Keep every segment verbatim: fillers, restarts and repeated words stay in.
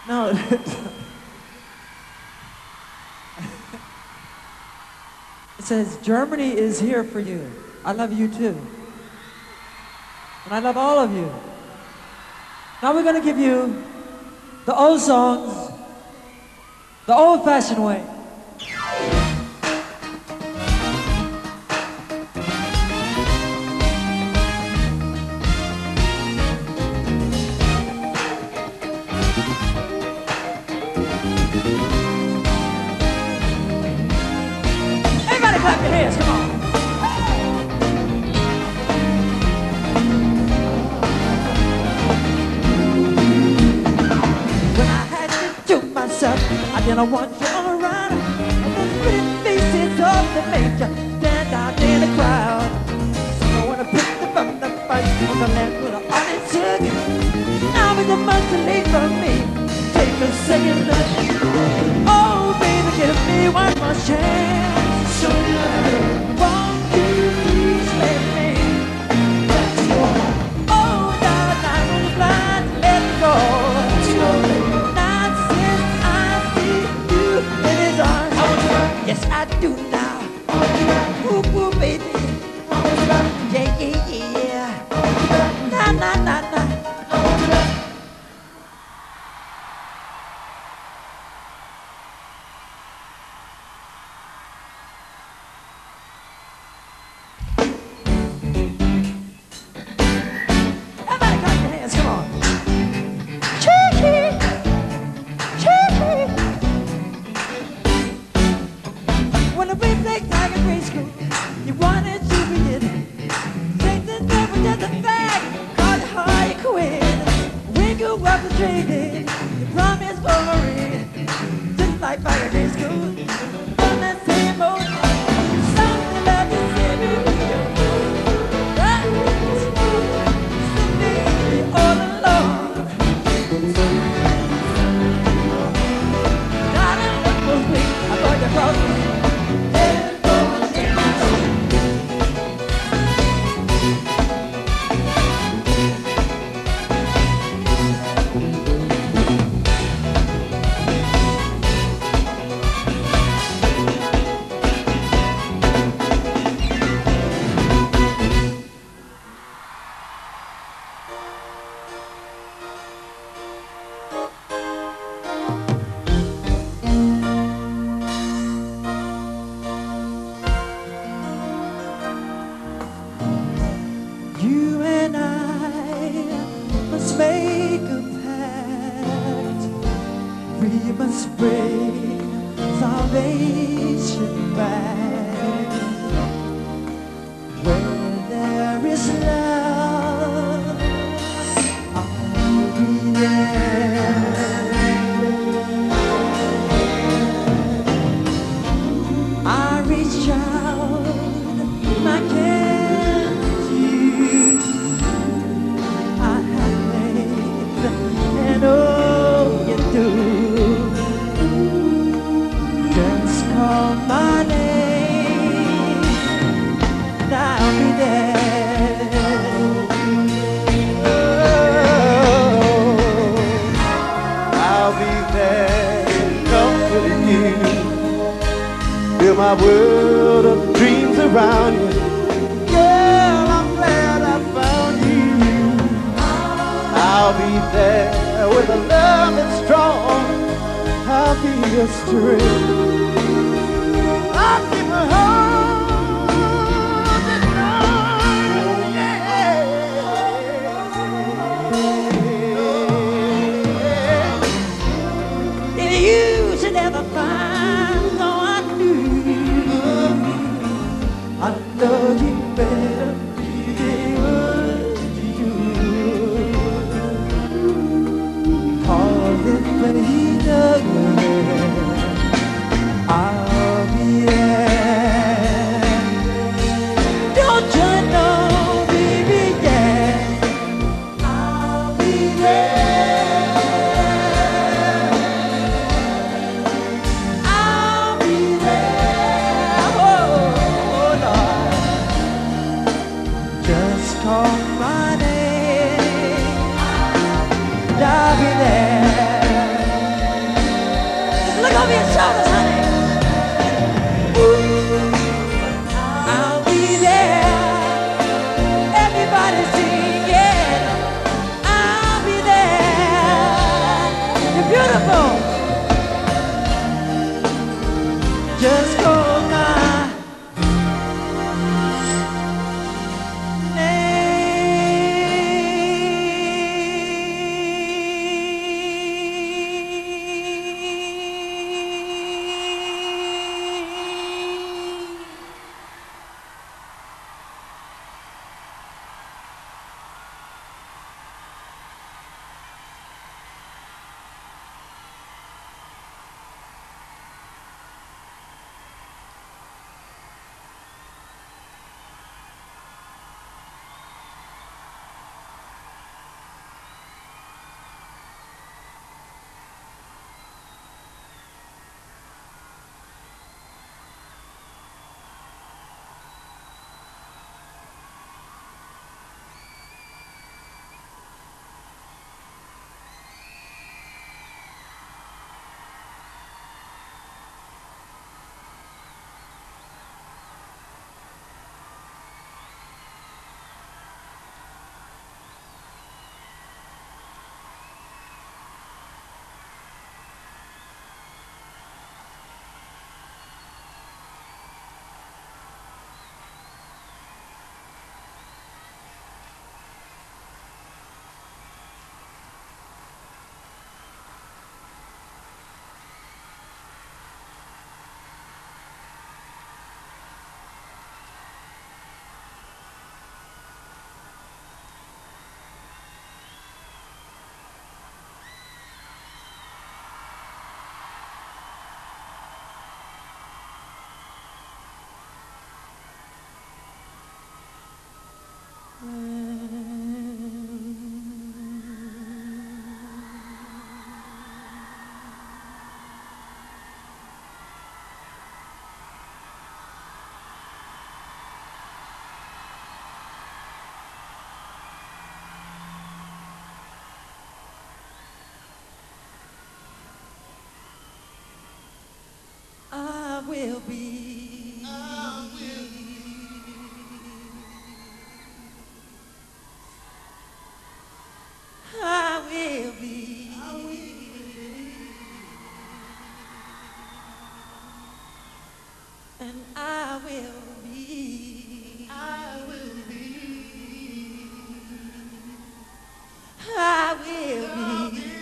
No, it says Germany is here for you. I love you too. And I love all of you. Now we're gonna give you the old songs, the old-fashioned way. Everybody clap your hands, come on. When I had you to myself, I didn't want you around. Those pretty faces of the major stand out in the crowd. So I wanna pick them from the fight on the land with all it took. Now it's a month too late for me. Take a second look. Oh, baby, give me one more chance. So love, won't you please let me? Oh, now I'm blind, let go. Now since I see you in his arms, yes I do now. Ooh, ooh, baby, yeah, yeah, yeah. Na na na na. Everybody clap your hands, come on. Chee-chee, chee-chee. When the wind takes like a grade school, you wanted to be it. Take the devil just a fact, call it hard, you quit. When you walk the train, you promise for a ring. Just like back in grade school, on that same old something about the same right? Sitting all alone. Not in the full swing, I thought you crossed me. You and I must make a pact. We must bring salvation back. Where there is love, I'll be there. I reach out my hand to you. I have faith, and oh, you do. Just call my name, and I'll be there. Oh, I'll be there, comforting you. Build my world of dreams around you. Girl, I'm glad I found you. I'll be there with a love that's strong. I'll be your strength. I'll keep a holding on, yeah. If you should ever find someone new, I love you better than what you do. Cause if he does, I'll be there. and I will be. I will be. I will be.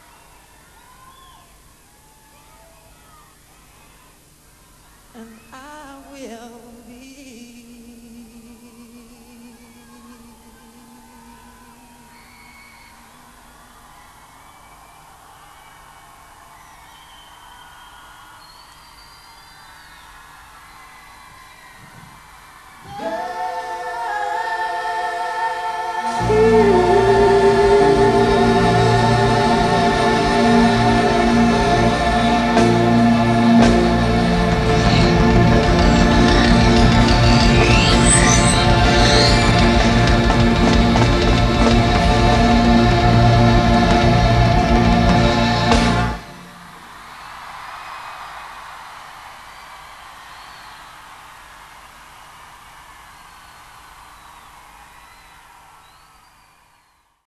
And I